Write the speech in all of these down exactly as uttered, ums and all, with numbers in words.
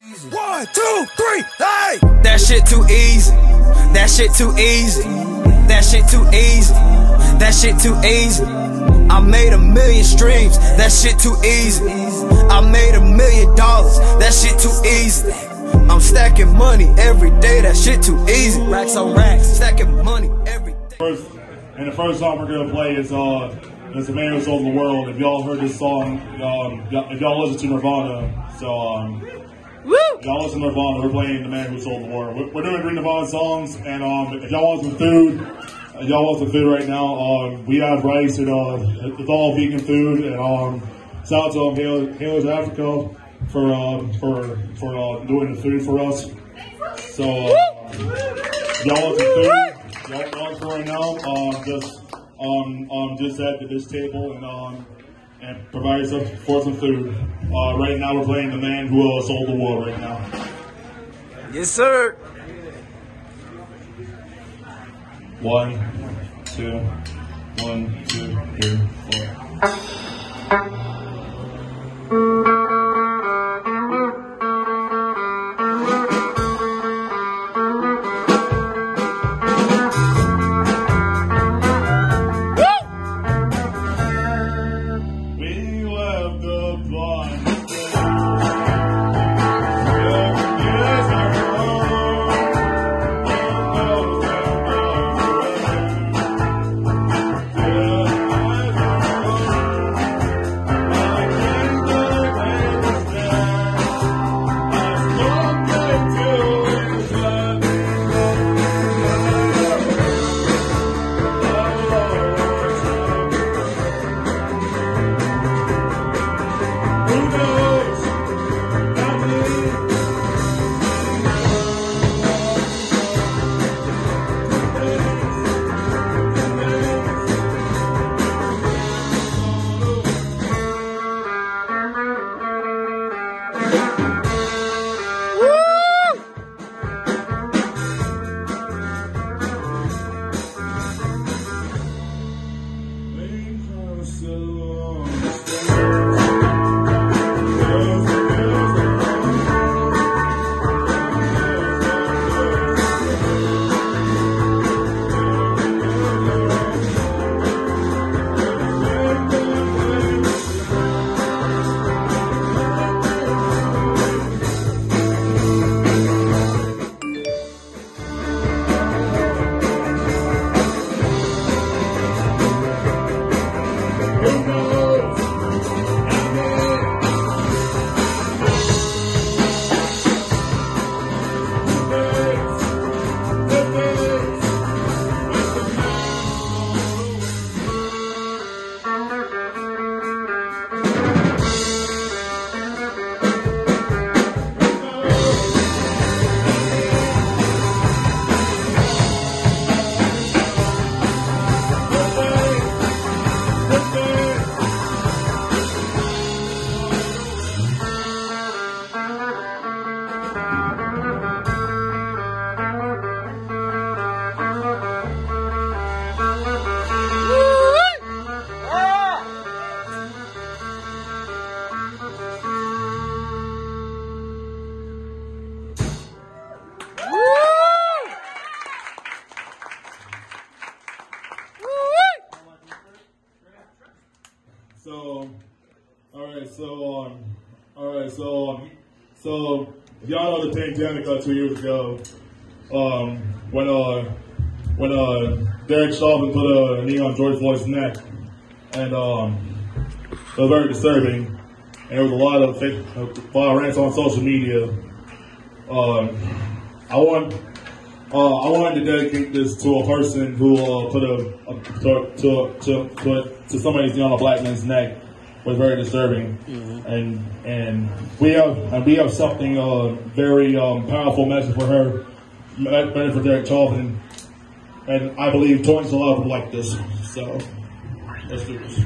One, two, three, hey! That shit too easy. That shit too easy. That shit too easy. That shit too easy. I made a million streams. That shit too easy. I made a million dollars. That shit too easy. I'm stacking money every day. That shit too easy. Racks on racks. Stacking money every day. First, and the first song we're gonna play is uh, "It's a Man Who Sold the World." If y'all heard this song, um, if y'all listen to Nirvana, so um, Woo! if y'all listen to Nirvana, we're playing "The Man Who Sold the World." We're, we're doing three Nirvana songs, and um, if y'all want some food, if y'all want some food right now, um, we have rice and uh, it's all vegan food, and um, shout out to um, Hail, Hailers Africa for um, for for uh, doing the food for us. So uh, y'all want some food? Y'all want for right now? Um, just um, um, just at this table and um, and provide us for some food. Uh, right now we're playing "The Man Who uh, Sold the World" right now. Yes, sir. One, two, one, two, three, four. So, all right, so, um, all right, so, um, so, if y'all know the pandemic uh, two years ago, um, when, uh, when, uh, Derek Chauvin put a knee on George Floyd's neck, and, um, it was very disturbing, and there was a lot of, fake, a lot of rants on social media. Um, I want, uh, I wanted to dedicate this to a person who, uh, put a, a to, to, to, to, to somebody's knee on a black man's neck. Was very disturbing, mm-hmm. and and we have and we have something uh, very um, powerful message for her, message for Derek Chauvin, and I believe Toyin Salau would like this. So let's do this.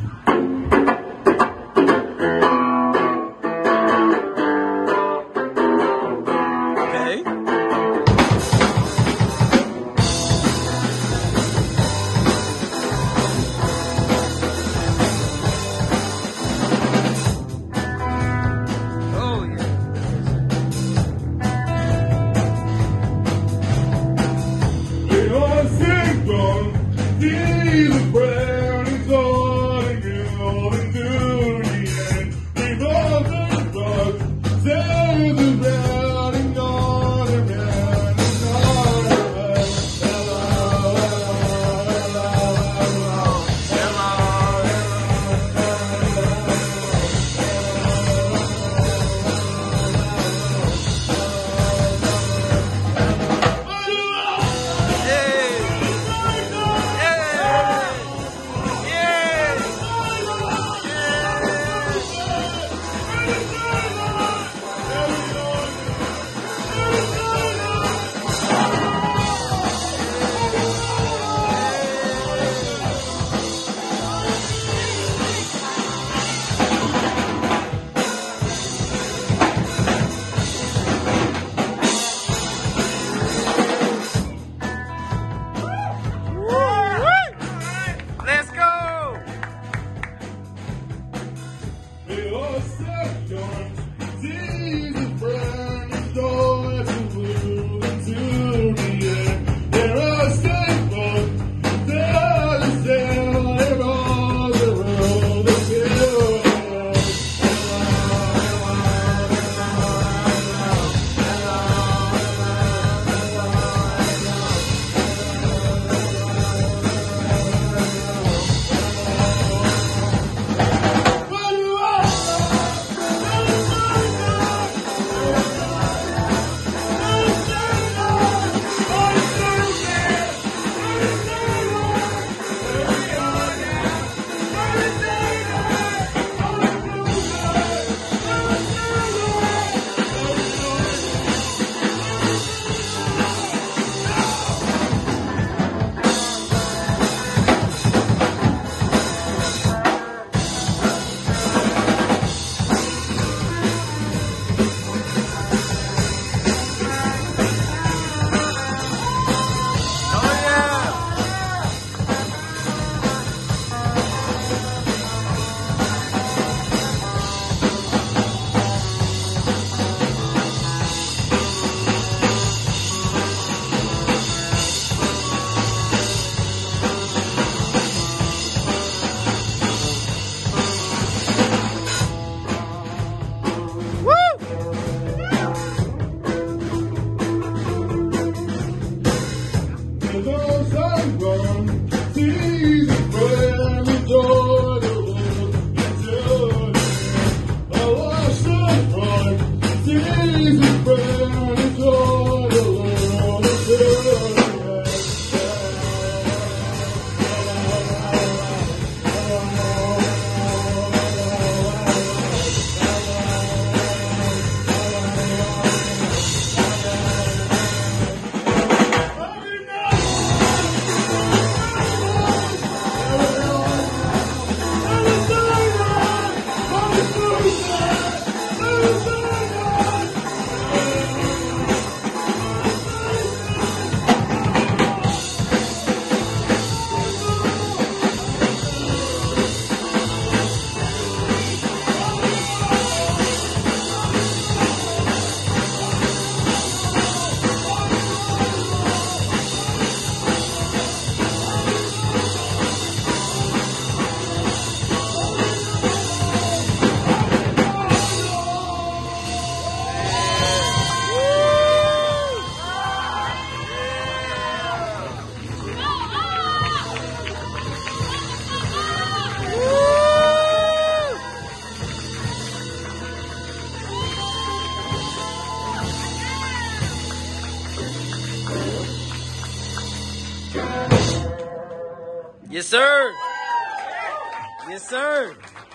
Yes, sir. Yes, sir.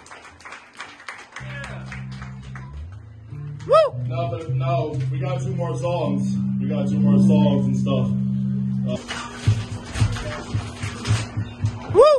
Woo! Now, that, now we got two more songs. We got two more songs and stuff. Uh, Woo!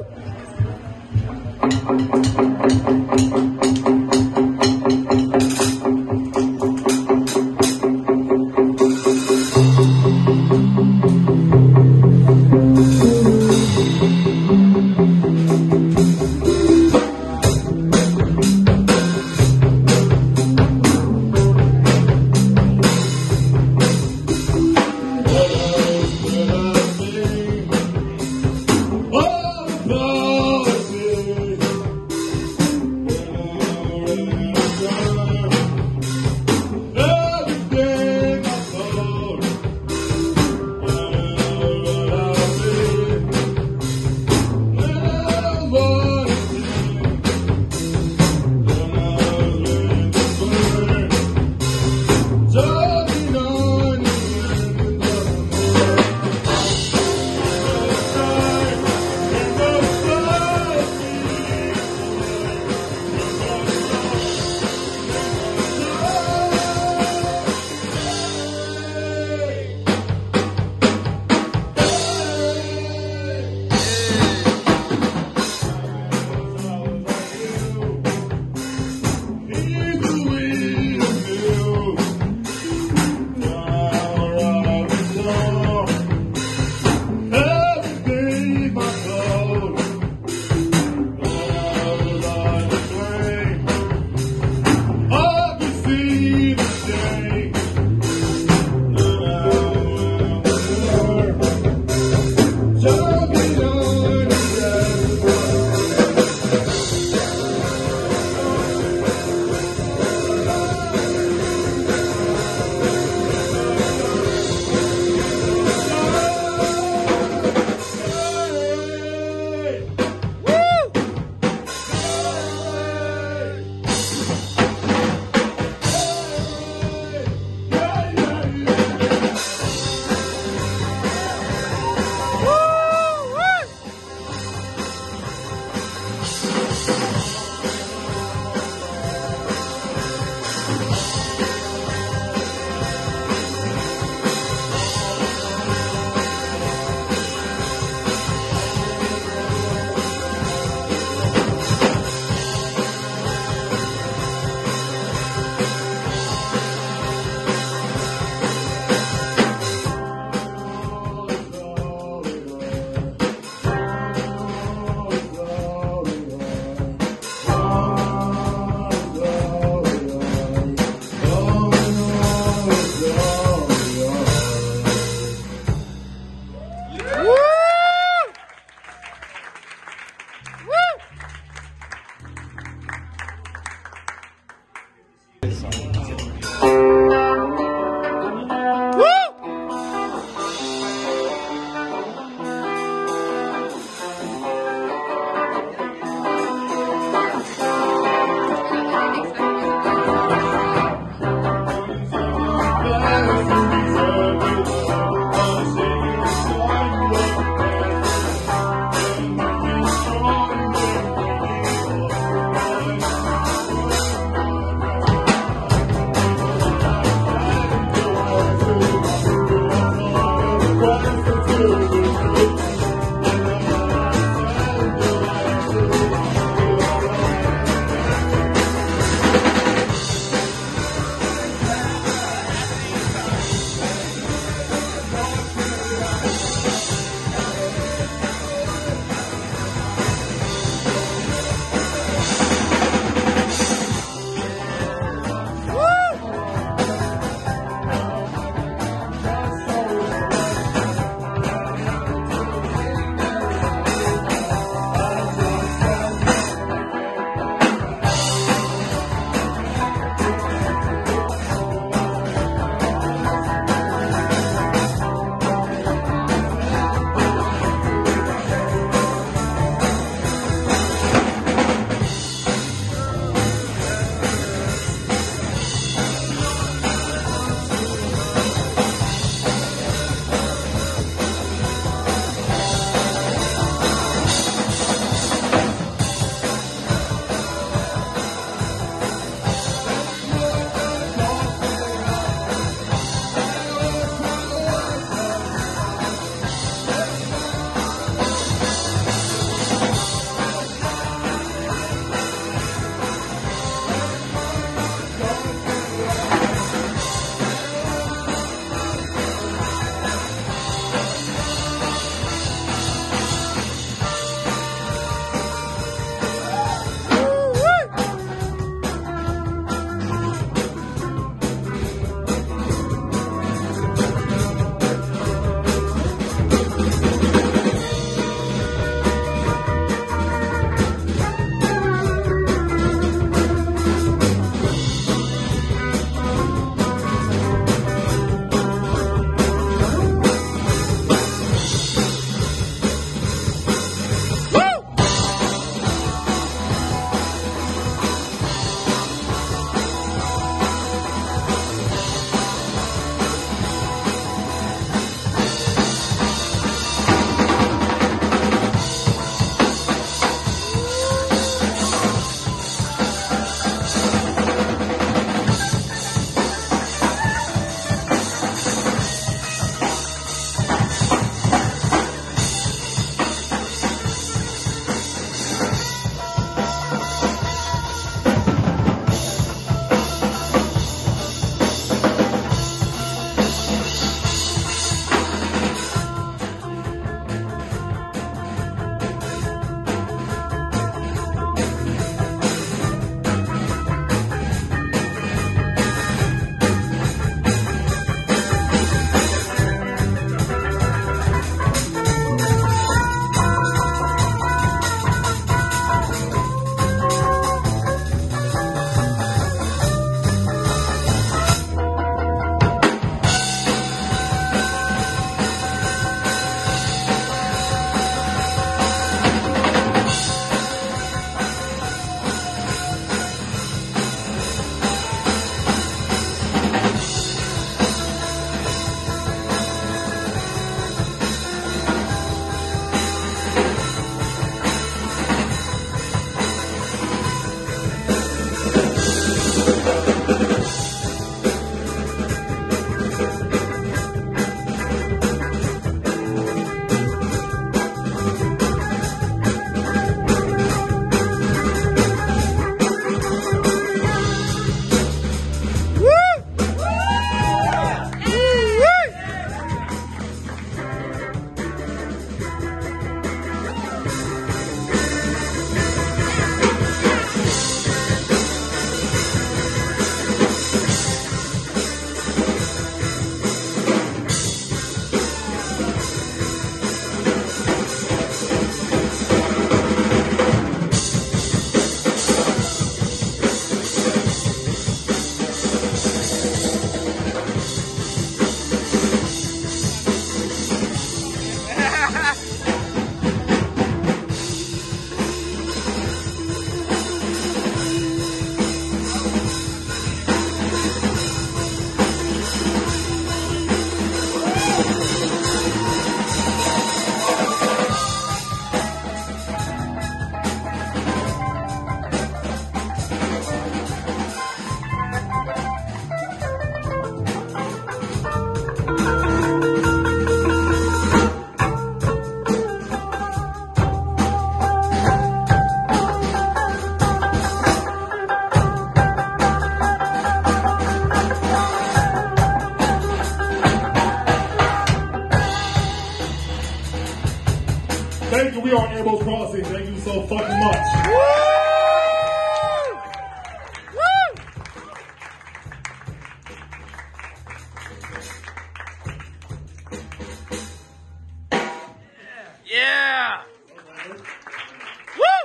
we are Abel's Crossing. Thank you so fucking much. Yeah! Woo!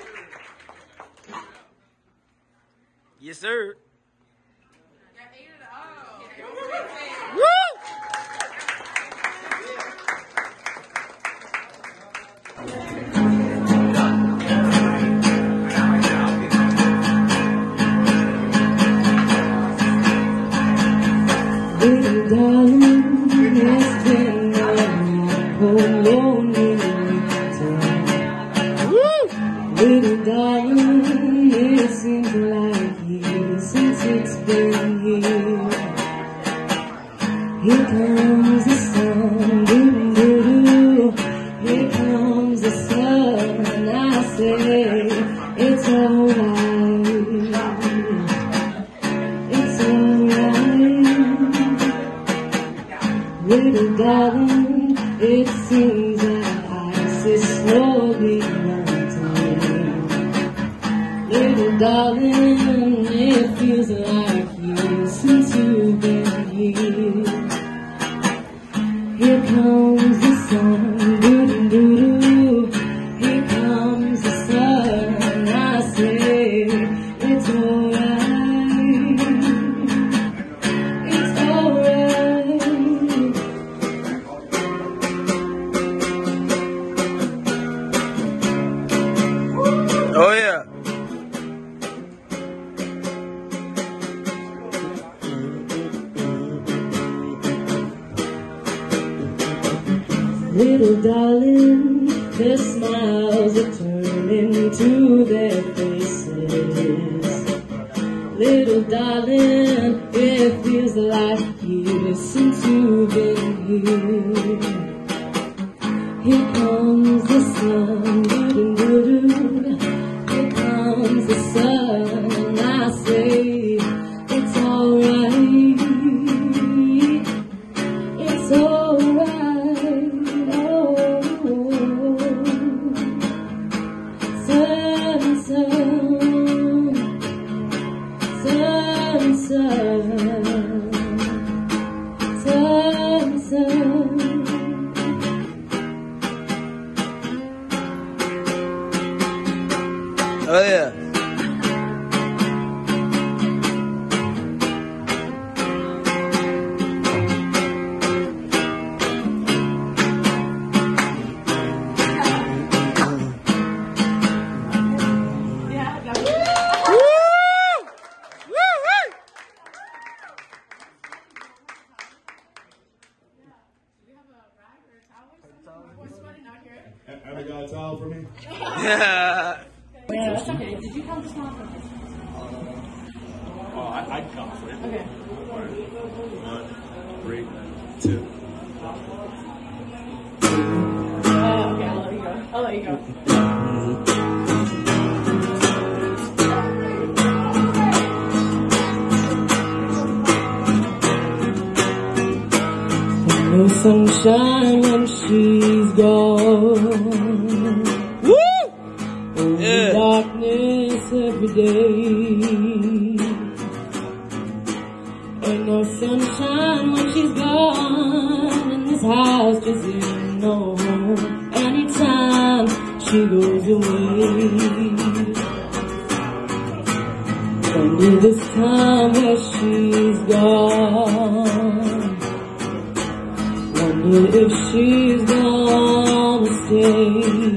Yes, sir. Woo! Little darling, it's been a lonely time. Little darling, it seems like years since it's been here. Here comes the sun, doo doo doo. Here comes the sun, and I say it's alright. It's alright. Little darling, it seems like ice is slowly melting. Little darling, it feels like years since you've been here. Here comes the sun, doo doo doo doo. Here comes the sun, I say it's alright. It's alright. Oh, yeah. Little darling, their smiles are turning into their faces. Little darling, it feels like years since you've been here. Here comes the sun, doo doo doo. Here comes the sun, and I say it's alright. It's alright. Oh, yeah. Abel got a towel for me? Yeah. Yeah, that's okay. Did you count the small numbers? Oh, I, I count for it. Okay. One, three, two. Uh, okay, I'll let you go. I'll let you go. No sunshine when she's gone. Woo! Only Yeah. darkness every day. Ain't no sunshine when she's gone, and this house just ain't no home anytime she goes away. Only this time where she's gone, wonder if she's gonna stay.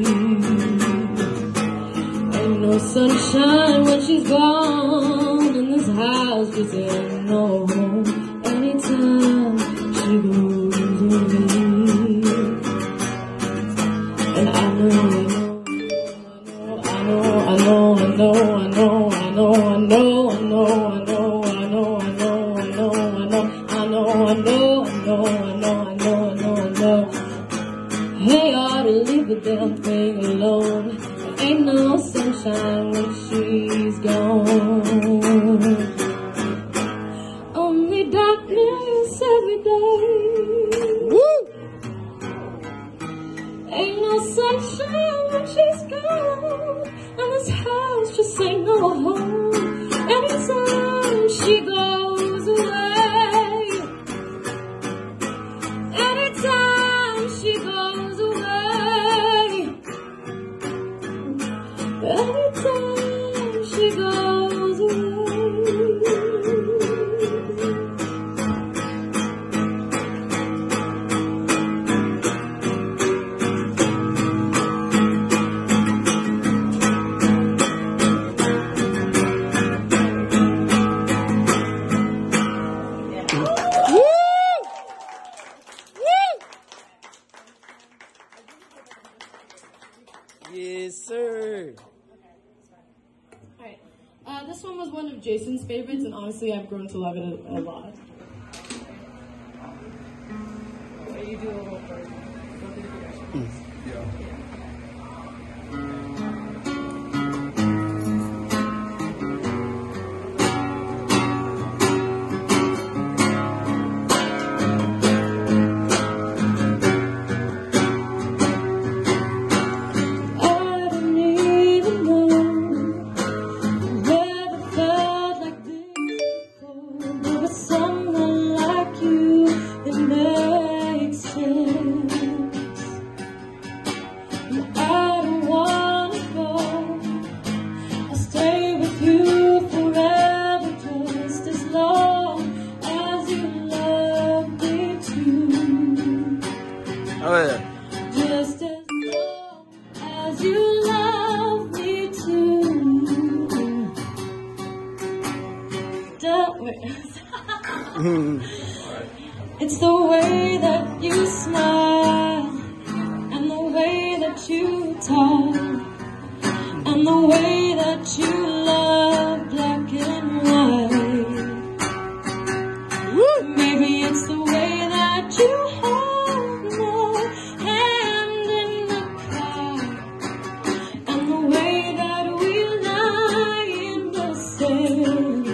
Ain't no sunshine when she's gone, and this house just ain't no home anytime she goes away. And I know, I know, I know, I know, I know, I know, I know, I know, I know, I know, I know, I know, I know, I know, I know, I know, I know, I know, I know, I know. They ought to leave the damn thing alone. There ain't no sunshine when she's gone. Only darkness every day. Woo! Ain't no sunshine and this house just ain't no home. Anytime she goes away, anytime she goes away, anytime she goes away. Yes, sir. Alright, uh, this one was one of Jason's favorites, and honestly, I've grown to love it a, a lot. Okay, you do a little first. Go through the progression. Yeah. Just as long as you love me too. Don't wait. It's the way that you smile, and the way that you talk, and the way that you love black and white. Maybe it's the way that you hold my hand in the car, and the way that we lie in the sand.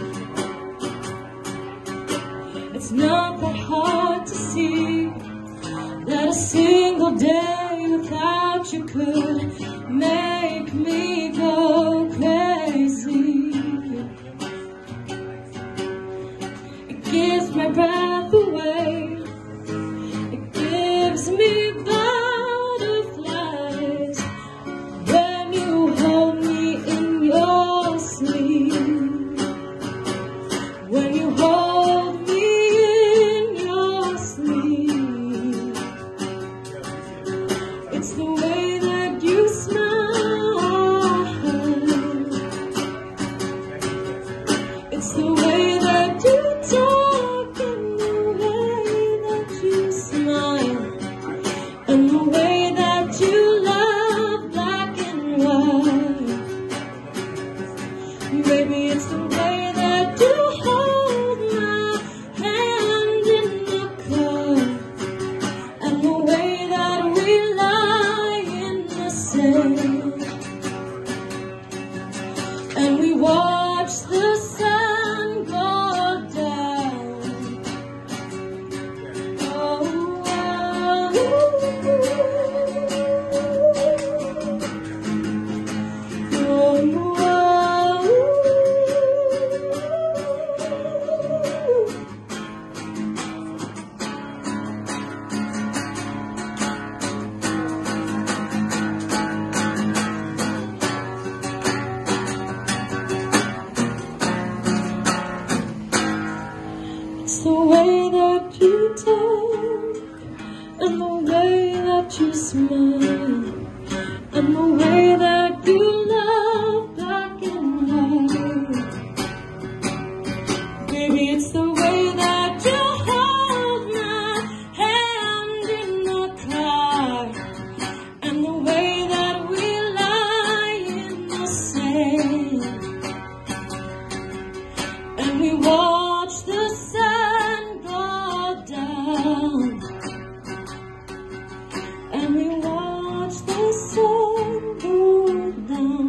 It's not that hard to see that a single day without you could make me go crazy. It gives my breath away. It gives me butterflies when you hold me in your sleep. When you hold me in your sleep. It's the way that you smile. It's the way that you talk, and the way that you smile, and the way that you love black and white. Maybe it's the way that you hold my hand in the car, and the way that we lie in the sand, and we watch the sun go down. Oh, oh, it's the way that you talk, and the way that you smile, and the way that you love black and white. Maybe it's the way that you hold my hand in the car, and the way that we lie in the sand, and we watch the sun go down, and we watch the sun go down.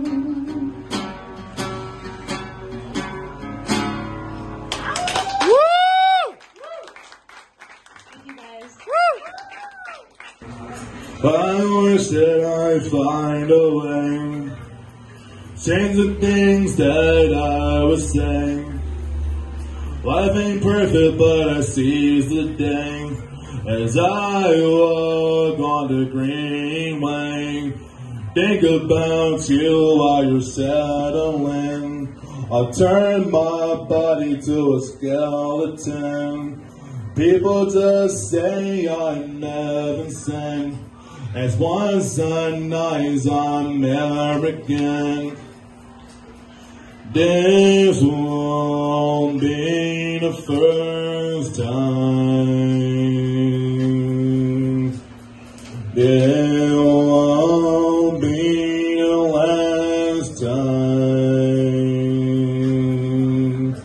I wish that I'd find a way, change the things that I was saying. Life ain't perfect, but I seize the day as I walk on the greenway. Think about you while you're settling. I turn my body to a skeleton. People just say I'm never sane. As once a nice American. This won't be the first time. This won't be the last time.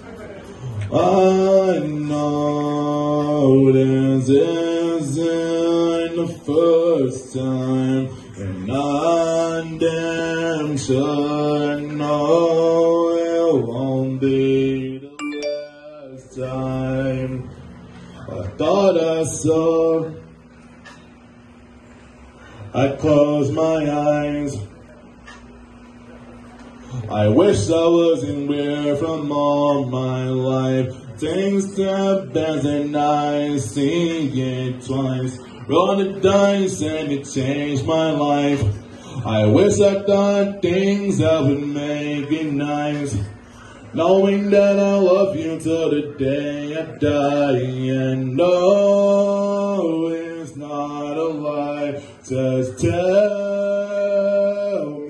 I know this isn't the first time, and I'm damn sure know it won't be the last time. I thought I saw, I closed my eyes. I wish I wasn't weird from all my life. Things that bad and I see it twice. Roll the dice and it changed my life. I wish I thought things that would make it nice. Knowing that I love you till the day I die. And no, it's not a lie. Just tell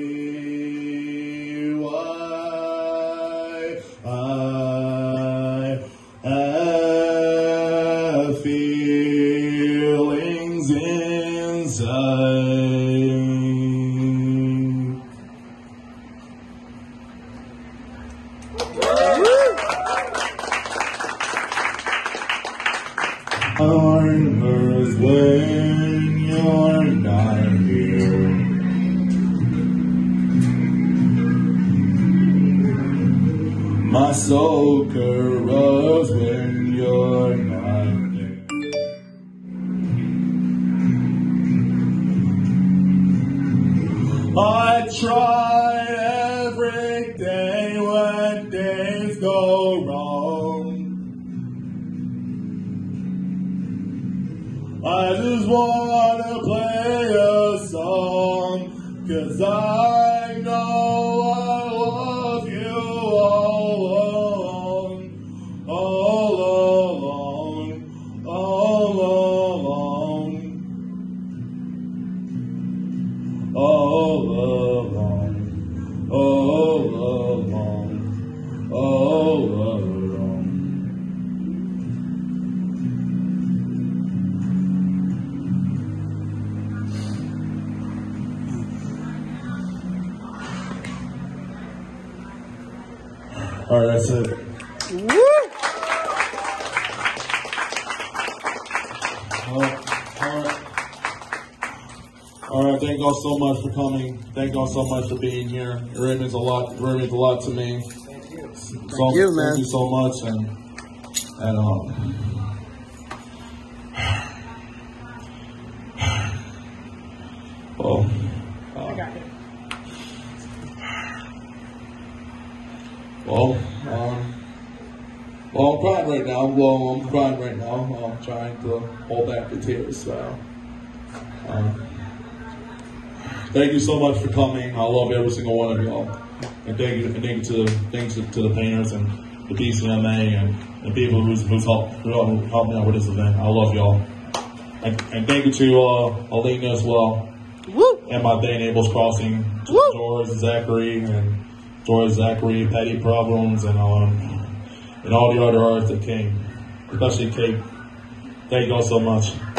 me why I have feelings inside. Armors when you're not here. My soul corrupts when you're not there. I try every day when things go wrong. I just wanna play a song, 'cause I know I love you all along, all along, all along, all along, all along, all along. All right, that's it. Woo! All right, all right. All right, thank y'all so much for coming. Thank y'all so much for being here. It really means a lot. It really means a lot to me. Thank you. So, Thank you, man. Thank you so much, and and um. Well, uh, well, um, well, I'm crying right now. Well, I'm crying right now. I'm trying to hold back the tears. So, um, thank you so much for coming. I love every single one of y'all, and thank you, and thank you to thanks to, to the painters and the P C M A and the people who's who's helped who helped me out with this event. I love y'all, and, and thank you to uh, Alina as well. Woo! And my band Abel's Crossing, Woo! George, Zachary, and George, Zachary, Petty Problems, and um, and all the other artists that came, especially Cait. Thank y'all so much.